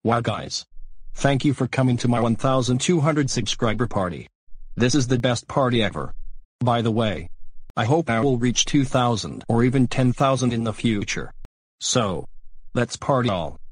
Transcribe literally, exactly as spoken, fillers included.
Wow guys. Thank you for coming to my one thousand two hundred subscriber party. This is the best party ever. By the way, I hope I will reach two thousand or even ten thousand in the future. So, let's party all.